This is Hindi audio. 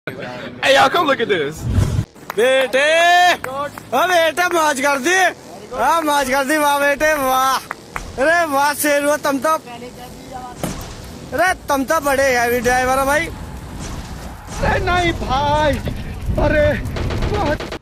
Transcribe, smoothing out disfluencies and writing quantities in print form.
Hey y'all, come look at this. बेटे ओ बेटे मौज कर दी। हाँ मौज कर दी, वाह बेटे वाह। अरे वाह शेर हुआ तुम तो। अरे तुम तो बड़े हैवी ड्राइवर हो भाई। अरे नहीं भाई, अरे